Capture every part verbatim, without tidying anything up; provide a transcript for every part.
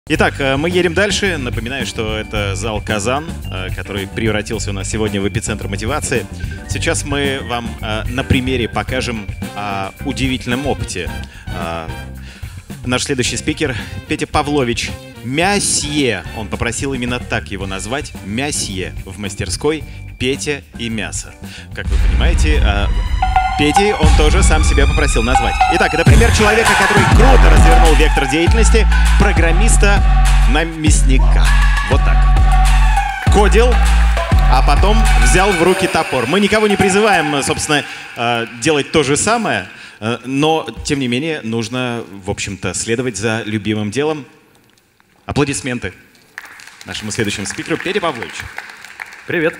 Итак, мы едем дальше. Напоминаю, что это зал «Казан», который превратился у нас сегодня в эпицентр мотивации. Сейчас мы вам на примере покажем о удивительном опыте. Наш следующий спикер Петя Павлович Мясье. Он попросил именно так его назвать. Мясье в мастерской «Петя и мясо». Как вы понимаете, Петей он тоже сам себя попросил назвать. Итак, это пример человека, который круто развернул вектор деятельности программиста на мясника. Вот так. Кодил, а потом взял в руки топор. Мы никого не призываем, собственно, делать то же самое, но, тем не менее, нужно, в общем-то, следовать за любимым делом. Аплодисменты нашему следующему спикеру Пете Павловичу. Привет.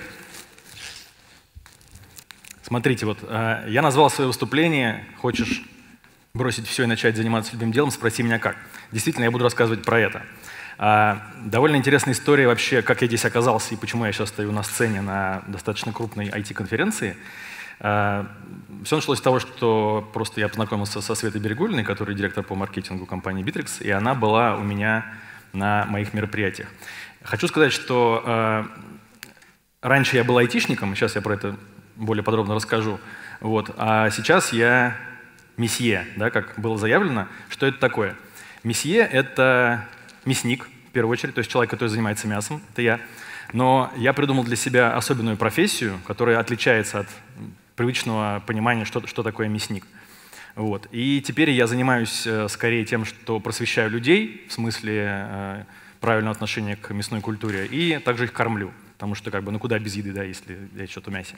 Смотрите, вот э, я назвал свое выступление «Хочешь бросить все и начать заниматься любимым делом? Спроси меня как». Действительно, я буду рассказывать про это. Э, довольно интересная история вообще, как я здесь оказался и почему я сейчас стою на сцене на достаточно крупной ай ти-конференции. Э, все началось с того, что просто я познакомился со Светой Берегулиной, которая директор по маркетингу компании Bittrex, и она была у меня на моих мероприятиях. Хочу сказать, что э, раньше я был айтишником, сейчас я про это более подробно расскажу. Вот. А сейчас я месье, да, как было заявлено. Что это такое? Месье — это мясник, в первую очередь, то есть человек, который занимается мясом, это я. Но я придумал для себя особенную профессию, которая отличается от привычного понимания, что, что такое мясник. Вот. И теперь я занимаюсь э, скорее тем, что просвещаю людей, в смысле э, правильного отношения к мясной культуре, и также их кормлю. Потому что как бы, ну куда без еды, да, если речь идет о мясе.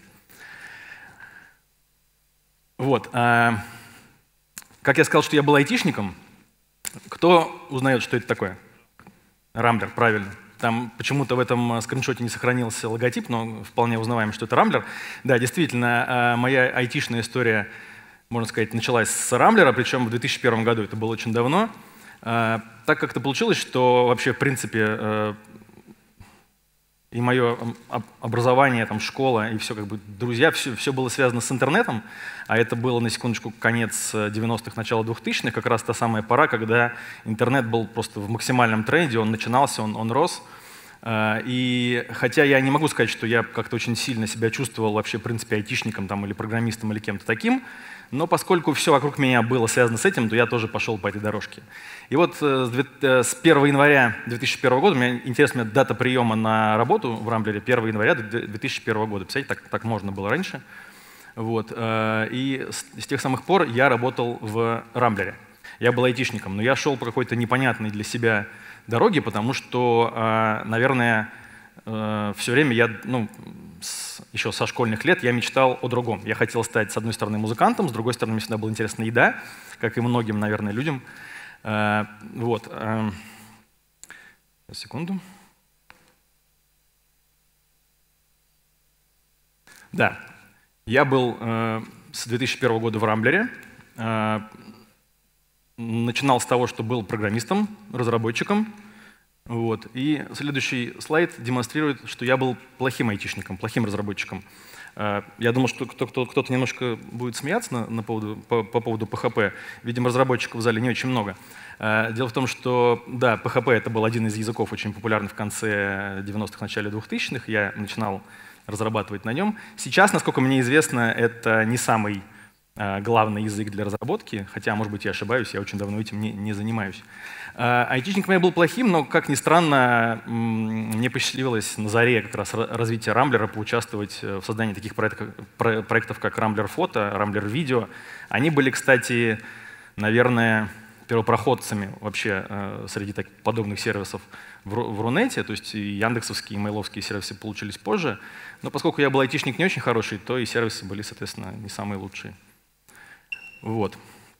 Вот. А, как я сказал, что я был айтишником, кто узнает, что это такое? Рамблер, правильно. Там почему-то в этом скриншоте не сохранился логотип, но вполне узнаваем, что это Рамблер. Да, действительно, моя айтишная история, можно сказать, началась с Рамблера, причем в две тысячи первом году, это было очень давно. А, так как-то получилось, что вообще, в принципе, и мое образование, там, школа, и все, как бы, друзья, все, все было связано с интернетом, а это было, на секундочку, конец девяностых, начало двухтысячных, как раз та самая пора, когда интернет был просто в максимальном тренде, он начинался, он, он рос. И хотя я не могу сказать, что я как-то очень сильно себя чувствовал вообще, в принципе, айтишником там, или программистом, или кем-то таким, но поскольку все вокруг меня было связано с этим, то я тоже пошел по этой дорожке. И вот с первого января две тысячи первого года, у меня интересная дата приема на работу в Рамблере, первого января две тысячи первого года. Представляете, так, так можно было раньше. Вот. И с тех самых пор я работал в Рамблере. Я был айтишником, но я шел по какой-то непонятной для себя дороге, потому что, наверное, все время я, ну, с, еще со школьных лет я мечтал о другом. Я хотел стать, с одной стороны, музыкантом, с другой стороны, мне всегда была интересна еда, как и многим, наверное, людям. Вот. Секунду. Да. Я был с две тысячи первого года в Рамблере. Начинал с того, что был программистом, разработчиком. Вот. И следующий слайд демонстрирует, что я был плохим айтишником, плохим разработчиком. Я думал, что кто-то немножко будет смеяться на, на поводу, по, по поводу пэ хэ пэ. Видимо, разработчиков в зале не очень много. Дело в том, что да, пэ хэ пэ это был один из языков, очень популярный в конце девяностых, начале двухтысячных. Я начинал разрабатывать на нем. Сейчас, насколько мне известно, это не самый главный язык для разработки, хотя, может быть, я ошибаюсь, я очень давно этим не, не занимаюсь. Айтишником я был плохим, но, как ни странно, мне посчастливилось на заре как раз развития Рамблера поучаствовать в создании таких проектов, проектов как Рамблер Фото, Рамблер Видео. Они были, кстати, наверное, первопроходцами вообще среди так, подобных сервисов в, в Рунете, то есть и яндексовские, и мейловские сервисы получились позже. Но поскольку я был айтишник не очень хороший, то и сервисы были, соответственно, не самые лучшие. Вот.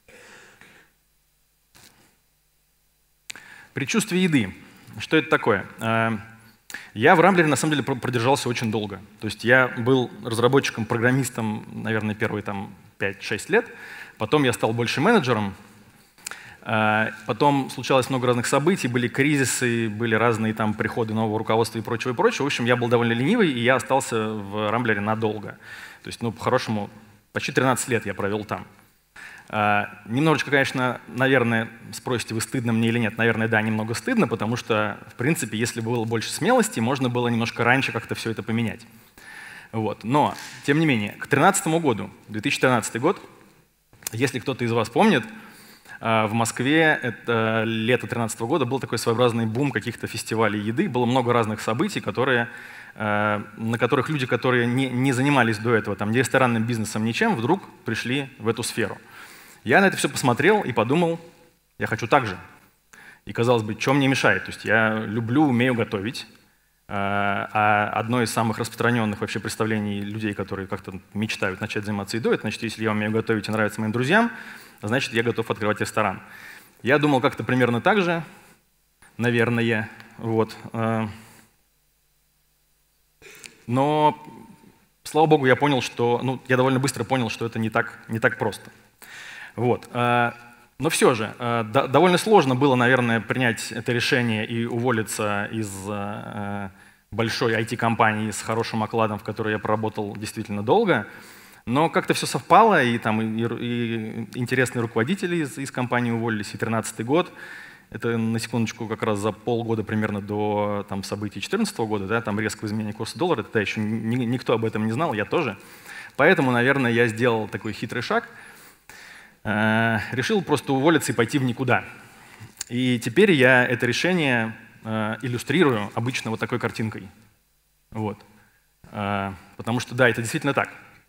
Предчувствие еды. Что это такое? Я в Рамблере, на самом деле, продержался очень долго. То есть я был разработчиком, программистом, наверное, первые там пять-шесть лет. Потом я стал больше менеджером. Потом случалось много разных событий, были кризисы, были разные там приходы нового руководства и прочего, и прочего. В общем, я был довольно ленивый, и я остался в Рамблере надолго. То есть, ну, по-хорошему, почти тринадцать лет я провел там. Немножечко, конечно, наверное, спросите, вы стыдно мне или нет. Наверное, да, немного стыдно, потому что, в принципе, если бы было больше смелости, можно было немножко раньше как-то все это поменять. Вот. Но, тем не менее, к две тысячи тринадцатому году, две тысячи тринадцатый год, если кто-то из вас помнит, в Москве это лето две тысячи тринадцатого года был такой своеобразный бум каких-то фестивалей еды, было много разных событий, которые, на которых люди, которые не, не занимались до этого там, ни ресторанным бизнесом, ничем, вдруг пришли в эту сферу. Я на это все посмотрел и подумал, я хочу так же. И, казалось бы, что мне мешает? То есть я люблю, умею готовить. А одно из самых распространенных вообще представлений людей, которые как-то мечтают начать заниматься едой, это значит, если я умею готовить и нравится моим друзьям, значит, я готов открывать ресторан. Я думал как-то примерно так же, наверное. Вот. Но, слава богу, я понял, что, ну, я довольно быстро понял, что это не так, не так просто. Вот. Но все же, довольно сложно было, наверное, принять это решение и уволиться из большой ай ти-компании с хорошим окладом, в которой я проработал действительно долго. Но как-то все совпало, и, там, и, и интересные руководители из, из компании уволились, и тринадцатый год. Это, на секундочку, как раз за полгода примерно до там, событий две тысячи четырнадцатого года, да, там резкое изменение курса доллара, тогда еще ни, никто об этом не знал, я тоже. Поэтому, наверное, я сделал такой хитрый шаг. Э, решил просто уволиться и пойти в никуда. И теперь я это решение э, иллюстрирую обычно вот такой картинкой. Вот. Э, потому что, да, это действительно так.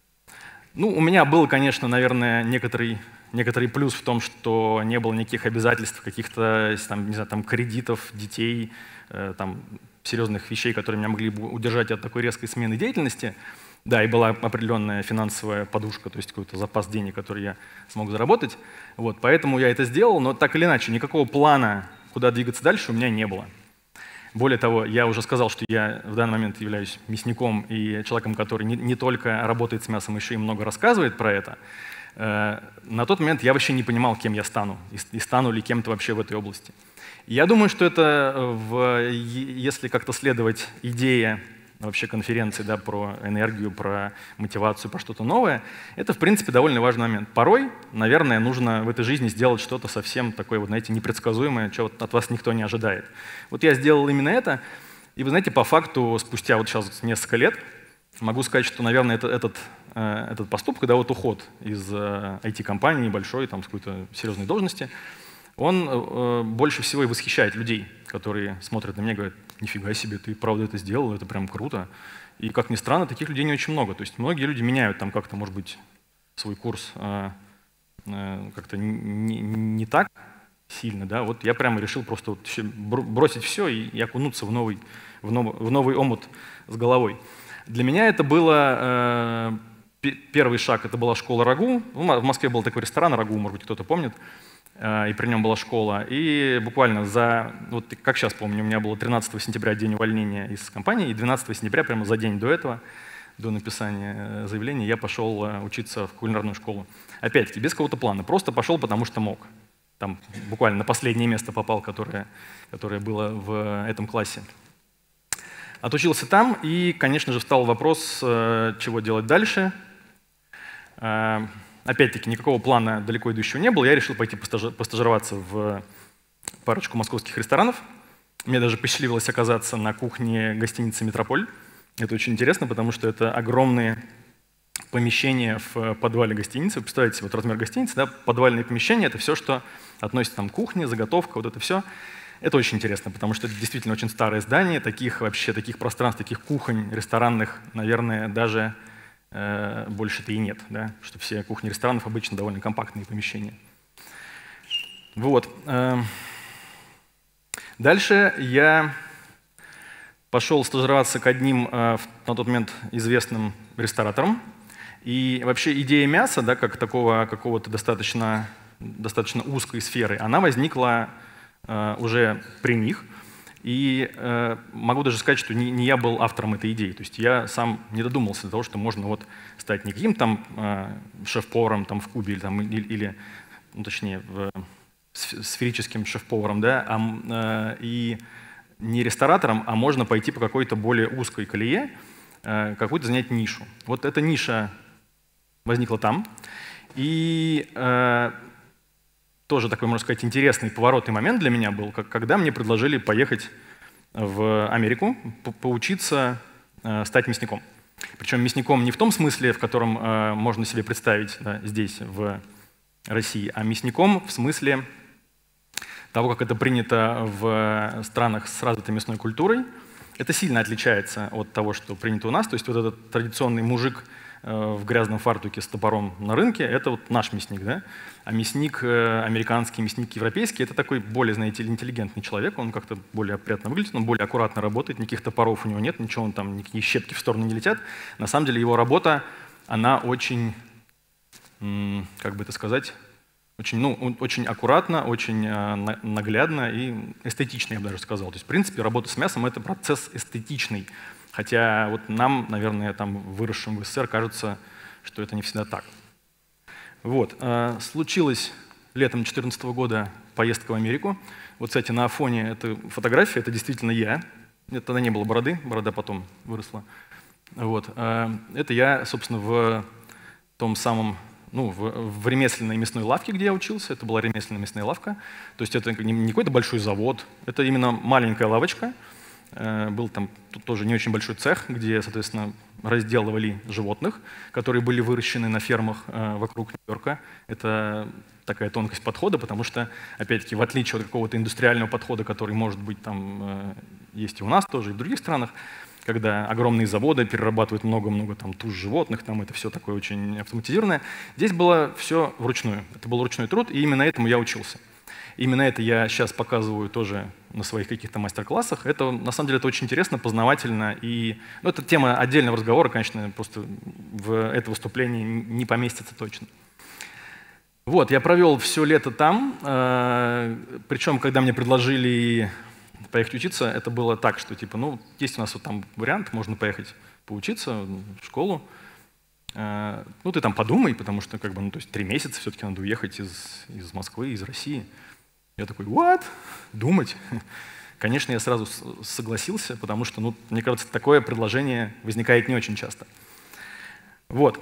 Ну, у меня был, конечно, наверное, некоторый, некоторый плюс в том, что не было никаких обязательств, каких-то, там, не знаю, там, кредитов, детей, э, там, серьезных вещей, которые меня могли бы удержать от такой резкой смены деятельности. Да, и была определенная финансовая подушка, то есть какой-то запас денег, который я смог заработать. Вот, поэтому я это сделал, но так или иначе, никакого плана, куда двигаться дальше, у меня не было. Более того, я уже сказал, что я в данный момент являюсь мясником и человеком, который не, не только работает с мясом, еще и много рассказывает про это. Э, на тот момент я вообще не понимал, кем я стану, и, и стану ли кем-то вообще в этой области. Я думаю, что это, в, если как-то следовать идее вообще конференции, да, про энергию, про мотивацию, про что-то новое, это, в принципе, довольно важный момент. Порой, наверное, нужно в этой жизни сделать что-то совсем такое, вот, знаете, непредсказуемое, чего от вас никто не ожидает. Вот я сделал именно это, и вы знаете, по факту, спустя вот сейчас несколько лет, могу сказать, что, наверное, это, этот, э, этот поступок, да, вот уход из э, ай ти-компании большой, там, с какой-то серьезной должности, он э, больше всего и восхищает людей, которые смотрят на меня и говорят: нифига себе, ты правда это сделал, это прям круто. И, как ни странно, таких людей не очень много. То есть многие люди меняют там как-то, может быть, свой курс э, э, как-то не, не так сильно. Да? Вот я прямо решил просто вот все, бросить все и, и окунуться в новый, в, нов, в новый омут с головой. Для меня это было... Э, первый шаг, это была школа «Рагу». В Москве был такой ресторан «Рагу», может быть, кто-то помнит. И при нем была школа. И буквально за, вот как сейчас помню, у меня было тринадцатого сентября день увольнения из компании, и двенадцатого сентября, прямо за день до этого, до написания заявления, я пошел учиться в кулинарную школу. Опять-таки, без какого-то плана, просто пошел, потому что мог. Там буквально на последнее место попал, которое, которое было в этом классе. Отучился там, и, конечно же, встал вопрос, чего делать дальше. Опять-таки, никакого плана далеко идущего не было. Я решил пойти постажироваться в парочку московских ресторанов. Мне даже посчастливилось оказаться на кухне гостиницы «Метрополь». Это очень интересно, потому что это огромные помещения в подвале гостиницы. Вы представляете себе вот размер гостиницы, да? Подвальные помещения — это все, что относится там к кухне, заготовка, вот это все. Это очень интересно, потому что это действительно очень старое здание. Таких вообще, таких пространств, таких кухонь ресторанных, наверное, даже... больше-то и нет, да? Что все кухни ресторанов обычно довольно компактные помещения. Вот. Дальше я пошел стажироваться к одним на тот момент известным рестораторам. И вообще идея мяса, да, как такого какого-то достаточно, достаточно узкой сферы, она возникла уже при них. И э, могу даже сказать, что не, не я был автором этой идеи. То есть я сам не додумался до того, что можно вот стать не каким-то там э, шеф-поваром там, в Кубе или, там, или, или ну, точнее, в, сферическим шеф-поваром, да, а, э, и не ресторатором, а можно пойти по какой-то более узкой колее, э, какую-то занять нишу. Вот эта ниша возникла там. И э, тоже такой, можно сказать, интересный поворотный момент для меня был, как, когда мне предложили поехать в Америку, по поучиться э, стать мясником. Причем мясником не в том смысле, в котором э, можно себе представить, да, здесь, в России, а мясником в смысле того, как это принято в странах с развитой мясной культурой. Это сильно отличается от того, что принято у нас. То есть вот этот традиционный мужик в грязном фартуке с топором на рынке — это вот наш мясник, да? А мясник американский, мясник европейский — это такой более, знаете, интеллигентный человек, он как-то более опрятно выглядит, он более аккуратно работает, никаких топоров у него нет, ничего, он там, никакие щепки в сторону не летят. На самом деле его работа, она очень, как бы это сказать, очень, ну, очень аккуратно, очень наглядно и эстетично, я бы даже сказал. То есть, в принципе, работа с мясом — это процесс эстетичный. Хотя вот нам, наверное, там, выросшим в СССР, кажется, что это не всегда так. Вот. Случилось летом две тысячи четырнадцатого года поездка в Америку. Вот, кстати, на фоне этой фотографии это действительно я. Это тогда не было бороды, борода потом выросла. Вот. Это я, собственно, в том самом, ну, в, в ремесленной мясной лавке, где я учился. Это была ремесленная мясная лавка. То есть это не какой-то большой завод, это именно маленькая лавочка. Был там тут тоже не очень большой цех, где, соответственно, разделывали животных, которые были выращены на фермах вокруг Нью-Йорка. Это такая тонкость подхода, потому что, опять-таки, в отличие от какого-то индустриального подхода, который, может быть, там есть и у нас тоже, и в других странах, когда огромные заводы перерабатывают много-много там туш животных, там это все такое очень автоматизированное, здесь было все вручную. Это был ручной труд, и именно этому я учился. Именно это я сейчас показываю тоже на своих каких-то мастер-классах. Это, на самом деле, это очень интересно, познавательно. И, ну, это тема отдельного разговора, конечно, просто в это выступление не поместится точно. Вот, я провел все лето там. Причем, когда мне предложили поехать учиться, это было так, что типа, ну, есть у нас вот там вариант, можно поехать поучиться в школу. Ну, ты там подумай, потому что, как бы, ну, то есть три месяца все-таки надо уехать из, из Москвы, из России. Я такой, what? Думать? Конечно, я сразу согласился, потому что, ну, мне кажется, такое предложение возникает не очень часто. Вот.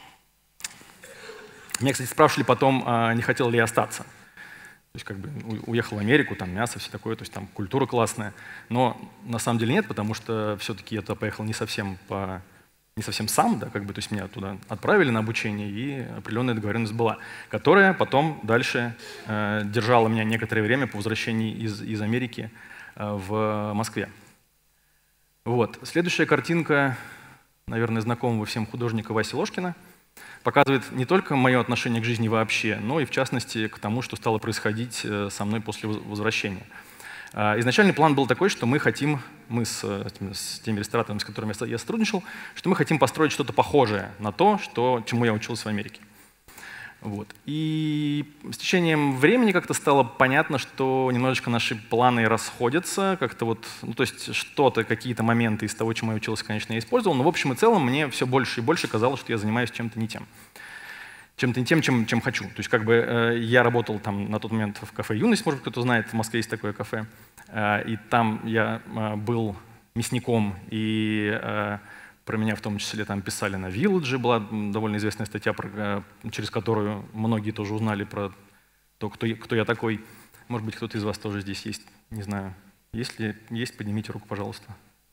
Меня, кстати, спрашивали потом, не хотел ли я остаться. То есть, как бы, уехал в Америку, там мясо, все такое, то есть там культура классная. Но на самом деле нет, потому что все-таки я туда поехал не совсем по... не совсем сам, да, как бы, то есть меня туда отправили на обучение, и определенная договоренность была, которая потом дальше э, держала меня некоторое время по возвращении из, из Америки э, в Москве. Вот. Следующая картинка, наверное, знакомого всем художника Васи Ложкина, показывает не только мое отношение к жизни вообще, но и, в частности, к тому, что стало происходить со мной после возвращения. Изначальный план был такой, что мы хотим, мы с, с теми рестораторами, с которыми я сотрудничал, что мы хотим построить что-то похожее на то, что, чему я учился в Америке. Вот. И с течением времени как-то стало понятно, что немножечко наши планы расходятся, как-то вот, ну, то есть что-то, какие-то моменты из того, чему я учился, конечно, я использовал, но в общем и целом мне все больше и больше казалось, что я занимаюсь чем-то не тем. Чем-то не тем, чем, чем хочу. То есть как бы э, я работал там на тот момент в кафе «Юность», может, кто-то знает, в Москве есть такое кафе, э, и там я э, был мясником, и э, про меня в том числе там писали на Village, была довольно известная статья, про, э, через которую многие тоже узнали про то, кто я, кто я такой. Может быть, кто-то из вас тоже здесь есть, не знаю. Если есть, поднимите руку, пожалуйста.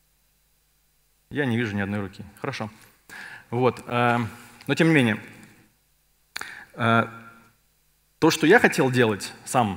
Я не вижу ни одной руки. Хорошо. Вот. Э, но тем не менее, то, что я хотел делать сам,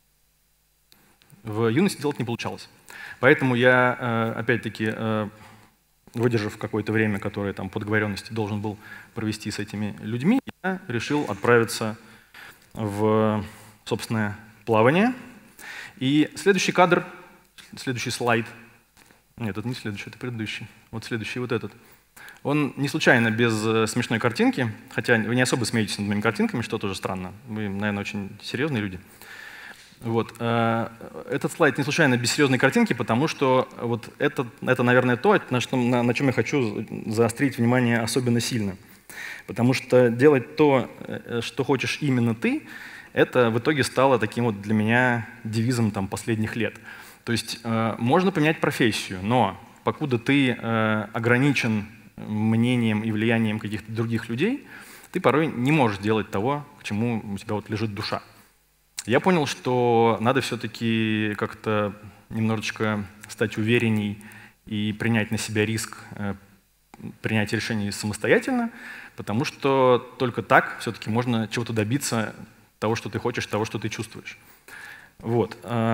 в юности делать не получалось. Поэтому я, опять-таки, выдержав какое-то время, которое там по договоренности должен был провести с этими людьми, я решил отправиться в собственное плавание. И следующий кадр, следующий слайд, нет, это не следующий, это предыдущий, вот следующий, вот этот. Он не случайно без смешной картинки, хотя вы не особо смеетесь над моими картинками, что тоже странно. Вы, наверное, очень серьезные люди. Вот. Этот слайд не случайно без серьезной картинки, потому что вот это, это наверное, то, на, что, на, на чем я хочу заострить внимание особенно сильно. Потому что делать то, что хочешь именно ты, это в итоге стало таким вот для меня девизом там, последних лет. То есть можно поменять профессию, но покуда ты ограничен мнением и влиянием каких-то других людей, ты порой не можешь делать того, к чему у тебя вот лежит душа. Я понял, что надо все-таки как-то немножечко стать уверенней и принять на себя риск э, принятия решений самостоятельно, потому что только так все-таки можно чего-то добиться, того, что ты хочешь, того, что ты чувствуешь. Вот.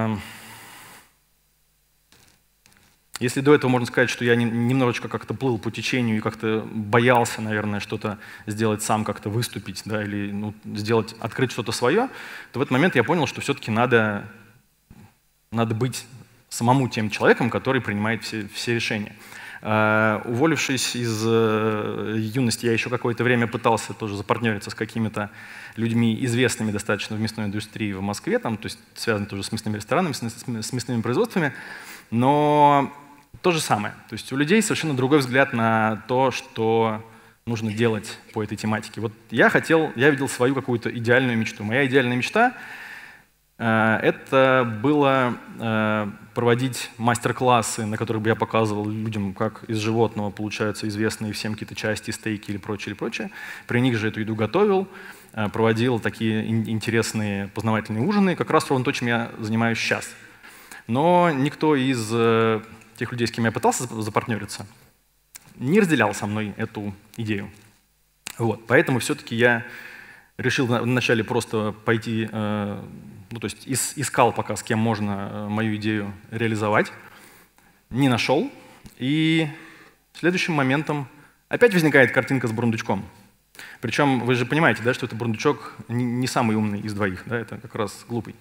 Если до этого можно сказать, что я немножечко как-то плыл по течению и как-то боялся, наверное, что-то сделать сам, как-то выступить, да, или ну, сделать, открыть что-то свое, то в этот момент я понял, что все-таки надо, надо быть самому тем человеком, который принимает все, все решения. Uh, уволившись из uh, юности, я еще какое-то время пытался тоже запартнериться с какими-то людьми, известными достаточно в мясной индустрии в Москве, там, то есть связано тоже с мясными ресторанами, с, с мясными производствами, но то же самое. То есть у людей совершенно другой взгляд на то, что нужно делать по этой тематике. Вот я хотел, я видел свою какую-то идеальную мечту. Моя идеальная мечта uh, — это было uh, проводить мастер-классы, на которых бы я показывал людям, как из животного получаются известные всем какие-то части, стейки или прочее, или прочее. При них же эту еду готовил, проводил такие интересные познавательные ужины, как раз ровно то, чем я занимаюсь сейчас. Но никто из тех людей, с кем я пытался запартнериться, не разделял со мной эту идею. Вот. Поэтому все-таки я решил вначале просто пойти, ну, то есть искал пока, с кем можно мою идею реализовать, не нашел, и следующим моментом опять возникает картинка с бурундучком. Причем вы же понимаете, да, что это бурундучок не самый умный из двоих, да, это как раз глупый.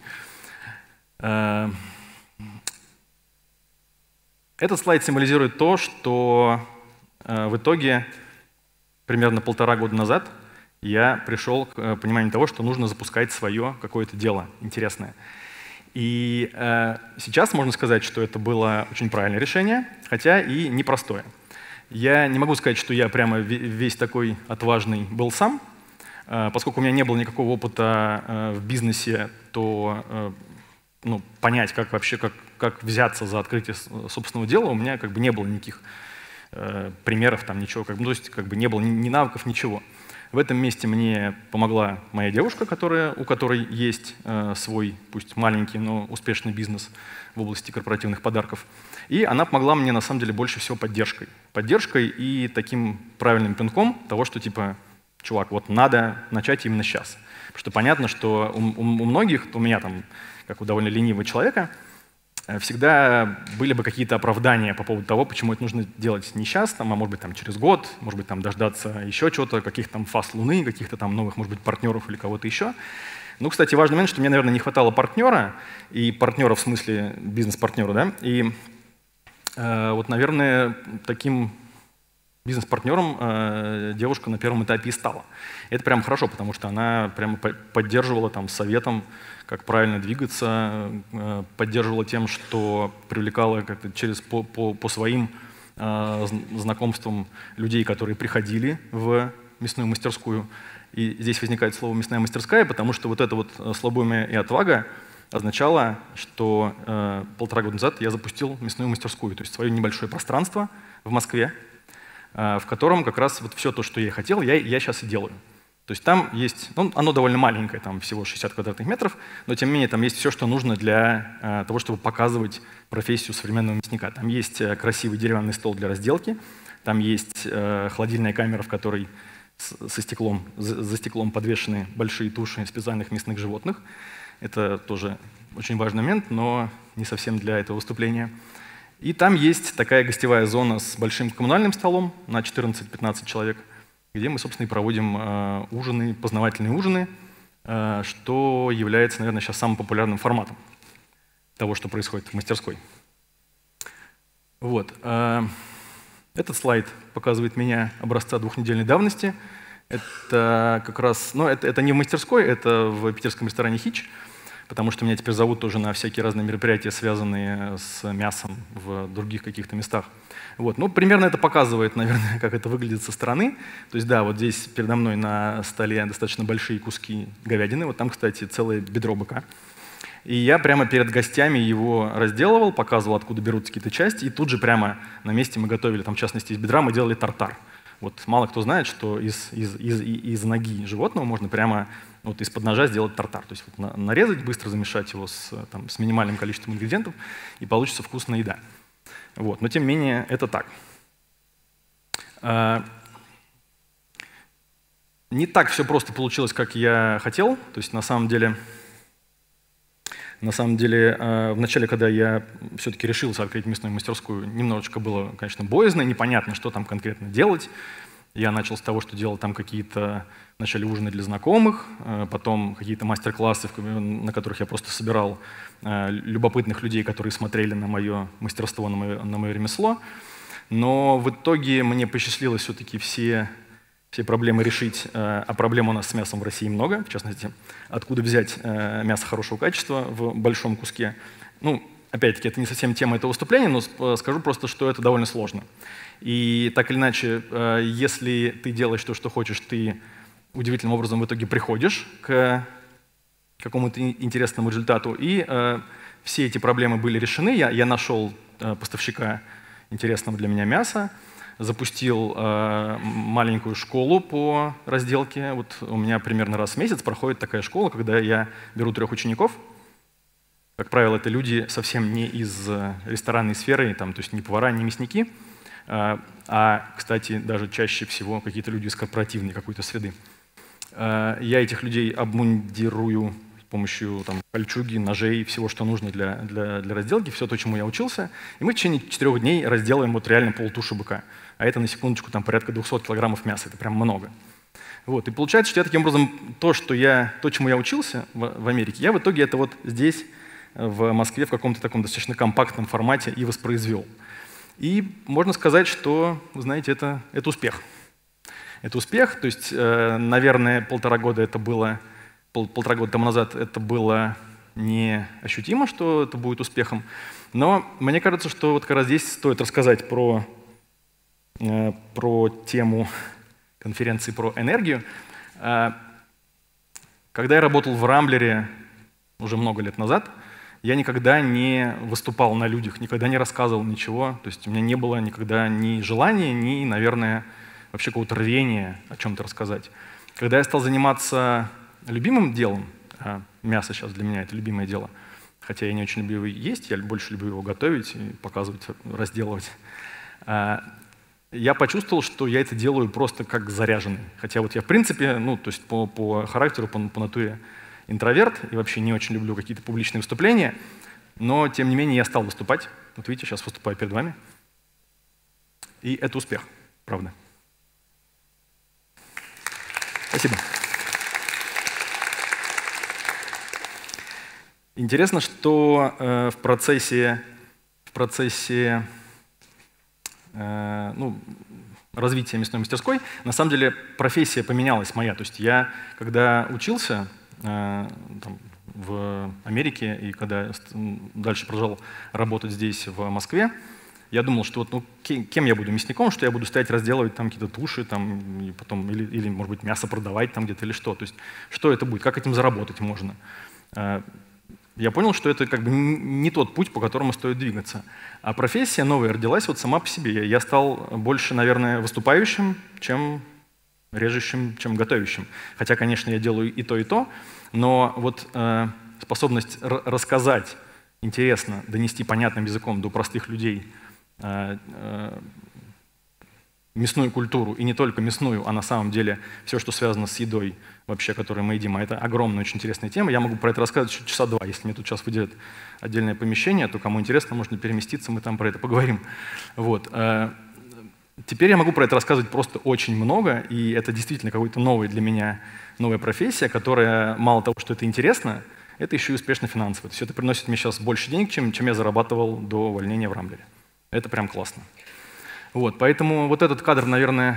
Этот слайд символизирует то, что в итоге примерно полтора года назад я пришел к пониманию того, что нужно запускать свое какое-то дело интересное. И э, сейчас можно сказать, что это было очень правильное решение, хотя и непростое. Я не могу сказать, что я прямо весь такой отважный был сам. Э, поскольку у меня не было никакого опыта э, в бизнесе, то э, ну, понять, как вообще, как, как взяться за открытие собственного дела, у меня как бы не было никаких э, примеров, там ничего, как бы, то есть как бы не было ни, ни навыков, ничего. В этом месте мне помогла моя девушка, которая, у которой есть э, свой, пусть маленький, но успешный бизнес в области корпоративных подарков. И она помогла мне, на самом деле, больше всего поддержкой. Поддержкой и таким правильным пинком того, что типа, чувак, вот надо начать именно сейчас. Потому что понятно, что у, у, у многих, у меня там, как у довольно ленивого человека, всегда были бы какие-то оправдания по поводу того, почему это нужно делать не сейчас, там, а может быть там, через год, может быть там, дождаться еще чего-то, каких-то там фаз Луны, каких-то там новых, может быть, партнеров или кого-то еще. Ну, кстати, важный момент, что мне, наверное, не хватало партнера, и партнера в смысле бизнес-партнера, да, и э, вот, наверное, таким бизнес-партнером э, девушка на первом этапе и стала. И это прям хорошо, потому что она прямо поддерживала там советом, как правильно двигаться, э, поддерживала тем, что привлекала как-то через по, по, по своим э, знакомствам людей, которые приходили в мясную мастерскую. И здесь возникает слово «мясная мастерская», потому что вот это вот слабоумие и отвага означало, что э, полтора года назад я запустил мясную мастерскую, то есть свое небольшое пространство в Москве, в котором как раз вот все то, что я хотел, я, я сейчас и делаю. То есть там есть, ну, оно довольно маленькое, там всего шестьдесят квадратных метров, но тем не менее там есть все, что нужно для э, того, чтобы показывать профессию современного мясника. Там есть э, красивый деревянный стол для разделки, там есть э, холодильная камера, в которой с, со стеклом, за, за стеклом подвешены большие туши специальных мясных животных. Это тоже очень важный момент, но не совсем для этого выступления. И там есть такая гостевая зона с большим коммунальным столом на четырнадцать-пятнадцать человек, где мы, собственно, и проводим э, ужины, познавательные ужины, э, что является, наверное, сейчас самым популярным форматом того, что происходит в мастерской. Вот. Э, этот слайд показывает меня образца двухнедельной давности. Это как раз, ну, это, это не в мастерской, это в питерском ресторане «Хич», потому что меня теперь зовут тоже на всякие разные мероприятия, связанные с мясом в других каких-то местах. Вот. Ну, примерно это показывает, наверное, как это выглядит со стороны. То есть, да, вот здесь передо мной на столе достаточно большие куски говядины. Вот там, кстати, целое бедро быка. И я прямо перед гостями его разделывал, показывал, откуда берутся какие-то части. И тут же прямо на месте мы готовили, там, в частности, из бедра мы делали тартар. Вот мало кто знает, что из, из, из, из ноги животного можно прямо вот из-под ножа сделать тартар. То есть вот на, нарезать, быстро замешать его с, там, с минимальным количеством ингредиентов, и получится вкусная еда. Вот. Но тем не менее это так. А, не так все просто получилось, как я хотел. То есть на самом деле... На самом деле, в начале, когда я все-таки решился открыть мясную мастерскую, немножечко было, конечно, боязно, непонятно, что там конкретно делать. Я начал с того, что делал там какие-то вначале ужины для знакомых, потом какие-то мастер-классы, на которых я просто собирал любопытных людей, которые смотрели на мое мастерство, на мое, на мое ремесло. Но в итоге мне посчастливилось все-таки все... все проблемы решить, а проблем у нас с мясом в России много, в частности, откуда взять мясо хорошего качества в большом куске. Ну, опять-таки, это не совсем тема этого выступления, но скажу просто, что это довольно сложно. И так или иначе, если ты делаешь то, что хочешь, ты удивительным образом в итоге приходишь к какому-то интересному результату. И все эти проблемы были решены. Я, я нашел поставщика интересного для меня мяса, запустил э, маленькую школу по разделке. Вот у меня примерно раз в месяц проходит такая школа, когда я беру трех учеников. Как правило, это люди совсем не из ресторанной сферы, там, то есть не повара, не мясники, э, а, кстати, даже чаще всего какие-то люди из корпоративной какой-то среды. Э, я этих людей обмундирую с помощью там, кольчуги, ножей, всего, что нужно для, для, для разделки, все то, чему я учился. И мы в течение четырех дней разделаем вот реально полтуши быка. А это, на секундочку, там порядка двухсот килограммов мяса. Это прям много. Вот. И получается, что я таким образом то, что я, то, чему я учился в, в Америке, я в итоге это вот здесь, в Москве, в каком-то таком достаточно компактном формате и воспроизвел. И можно сказать, что, вы знаете, это, это успех. Это успех. То есть, э, наверное, полтора года это было, пол, полтора года тому назад это было неощутимо, что это будет успехом. Но мне кажется, что вот как раз здесь стоит рассказать про про тему конференции про энергию. Когда я работал в Рамблере уже много лет назад, я никогда не выступал на людях, никогда не рассказывал ничего. То есть у меня не было никогда ни желания, ни, наверное, вообще какого-то рвения о чем-то рассказать. Когда я стал заниматься любимым делом, а мясо сейчас для меня это любимое дело, хотя я не очень люблю его есть, я больше люблю его готовить и показывать, разделывать, я почувствовал, что я это делаю просто как заряженный. Хотя вот я в принципе, ну, то есть по, по характеру, по, по натуре интроверт и вообще не очень люблю какие-то публичные выступления, но тем не менее я стал выступать. Вот видите, сейчас выступаю перед вами. И это успех, правда. Спасибо. Интересно, что э, в процессе, в процессе ну, развития мясной мастерской, на самом деле профессия поменялась моя. То есть я, когда учился э, там, в Америке и когда дальше продолжал работать здесь, в Москве, я думал, что вот, ну, кем я буду мясником, что я буду стоять разделывать там какие-то туши, там, и потом, или, или, может быть, мясо продавать там где-то или что. То есть что это будет, как этим заработать можно. Я понял, что это как бы не тот путь, по которому стоит двигаться. А профессия новая родилась вот сама по себе. Я стал больше, наверное, выступающим, чем режущим, чем готовящим. Хотя, конечно, я делаю и то, и то, но вот э, способность рассказать интересно, донести понятным языком до простых людей э, э, мясную культуру, и не только мясную, а на самом деле все, что связано с едой, вообще, которую мы едим, а это огромная, очень интересная тема. Я могу про это рассказывать еще часа два. Если мне тут сейчас выделят отдельное помещение, то кому интересно, можно переместиться, мы там про это поговорим. Вот. Теперь я могу про это рассказывать просто очень много, и это действительно какой-то новый для меня, новая профессия, которая мало того, что это интересно, это еще и успешно финансово. То есть это приносит мне сейчас больше денег, чем, чем я зарабатывал до увольнения в Рамблере. Это прям классно. Вот, поэтому вот этот кадр, наверное,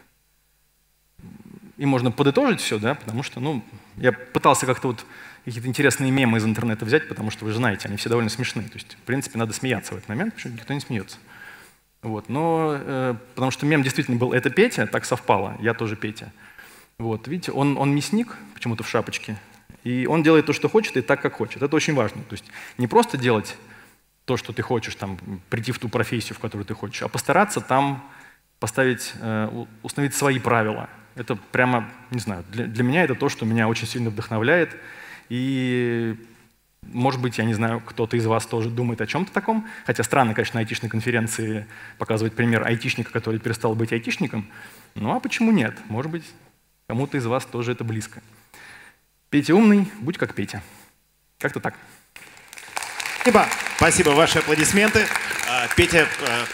и можно подытожить все, да, потому что, ну, я пытался как-то вот какие-то интересные мемы из интернета взять, потому что вы же знаете, они все довольно смешные. То есть, в принципе, надо смеяться в этот момент, потому что никто не смеется. Вот, но, э, потому что мем действительно был «это Петя», так совпало, я тоже Петя. Вот, видите, он, он мясник, почему-то в шапочке, и он делает то, что хочет, и так, как хочет. Это очень важно. То есть не просто делать то, что ты хочешь, там, прийти в ту профессию, в которую ты хочешь, а постараться там поставить, э, установить свои правила. Это прямо, не знаю, для, для меня это то, что меня очень сильно вдохновляет. И, может быть, я не знаю, кто-то из вас тоже думает о чем-то таком. Хотя странно, конечно, на айтишной конференции показывать пример айтишника, который перестал быть айтишником. Ну а почему нет? Может быть, кому-то из вас тоже это близко. Петя умный, будь как Петя. Как-то так. Спасибо. Спасибо. Ваши аплодисменты. Петя,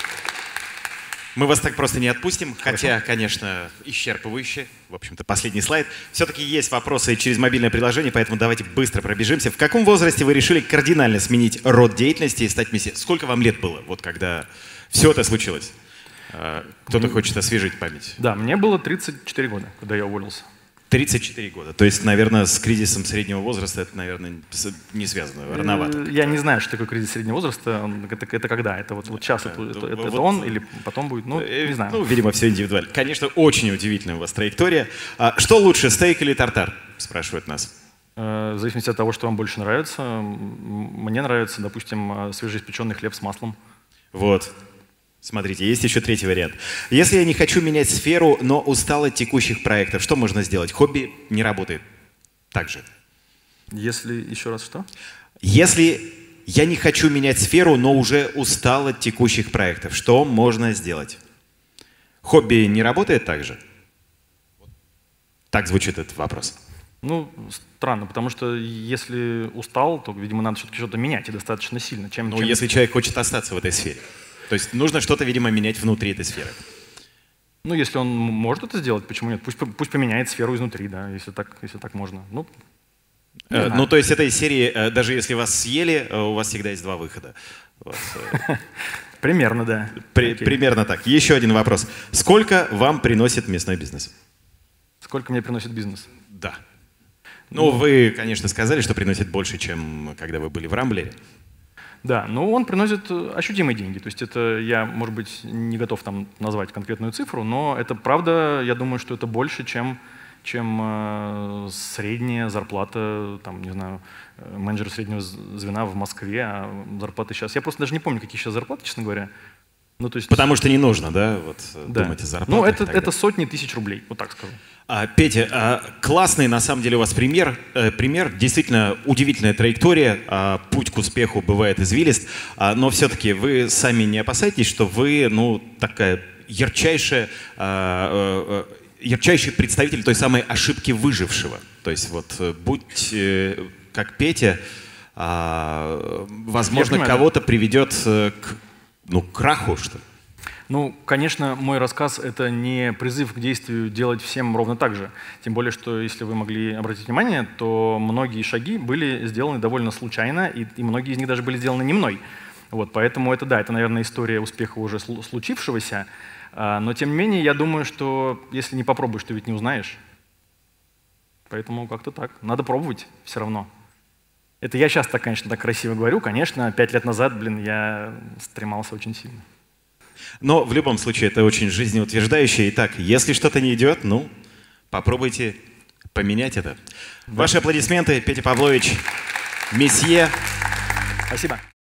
мы вас так просто не отпустим, хотя, Хорошо. конечно, исчерпывающе. В общем-то, последний слайд. Все-таки есть вопросы через мобильное приложение, поэтому давайте быстро пробежимся. В каком возрасте вы решили кардинально сменить род деятельности и стать мессией? Сколько вам лет было, вот когда все это случилось? Кто-то хочет освежить память. Да, мне было тридцать четыре года, когда я уволился. тридцать четыре года. То есть, наверное, с кризисом среднего возраста это, наверное, не связано, рановато. Я не знаю, что такое кризис среднего возраста. Это, это когда? Это вот, вот сейчас это, это, это вот, он или потом будет? Ну, не знаю. Ну, видимо, все индивидуально. Конечно, очень удивительная у вас траектория. А что лучше, стейк или тартар? Спрашивают нас. В зависимости от того, что вам больше нравится. Мне нравится, допустим, свежеиспеченный хлеб с маслом. Вот. Смотрите, есть еще третий вариант. Если я не хочу менять сферу, но устал от текущих проектов, что можно сделать? Хобби не работает. Так же. Если, еще раз что? Если я не хочу менять сферу, но уже устал от текущих проектов, что можно сделать? Хобби не работает так же? Так звучит этот вопрос. Ну, странно, потому что если устал, то, видимо, надо все-таки что-то менять и достаточно сильно. Чем, ну, чем... если человек хочет остаться в этой сфере. То есть нужно что-то, видимо, менять внутри этой сферы. Ну, если он может это сделать, почему нет? Пусть, пусть поменяет сферу изнутри, да, если так, если так можно. Ну, э, ну, то есть этой серии, э, даже если вас съели, э, у вас всегда есть два выхода. Вот, э. Примерно, да. При, примерно так. Еще один вопрос. Сколько вам приносит мясной бизнес? Сколько мне приносит бизнес? Да. Ну, ну, вы, конечно, сказали, что приносит больше, чем когда вы были в Рамблере. Да, но он приносит ощутимые деньги. То есть это я, может быть, не готов там назвать конкретную цифру, но это правда, я думаю, что это больше, чем, чем э, средняя зарплата, там, не знаю, менеджера среднего звена в Москве, а зарплаты сейчас. Я просто даже не помню, какие сейчас зарплаты, честно говоря. Ну, то есть... Потому что не нужно, да, вот, да. думать о зарплатах. Ну, это, это сотни тысяч рублей, вот так скажу. А, Петя, а, классный на самом деле у вас пример. Э, пример, действительно удивительная траектория. А, путь к успеху бывает извилист. А, но все-таки вы сами не опасаетесь, что вы, ну, такая ярчайшая, а, а, ярчайший представитель той самой ошибки выжившего. То есть вот будь э, как Петя, а, возможно, кого-то приведет к, ну, к краху, что ли. Ну, конечно, мой рассказ — это не призыв к действию делать всем ровно так же. Тем более, что, если вы могли обратить внимание, то многие шаги были сделаны довольно случайно, и, и многие из них даже были сделаны не мной. Вот, поэтому это, да, это, наверное, история успеха уже случившегося. А, но, тем не менее, я думаю, что если не попробуешь, то ведь не узнаешь. Поэтому как-то так. Надо пробовать все равно. Это я сейчас так, конечно, так красиво говорю. Конечно, пять лет назад, блин, я стремался очень сильно. Но в любом случае это очень жизнеутверждающе. Итак, если что-то не идет, ну, попробуйте поменять это. Да. Ваши аплодисменты, Петя Павлович, месье. Спасибо.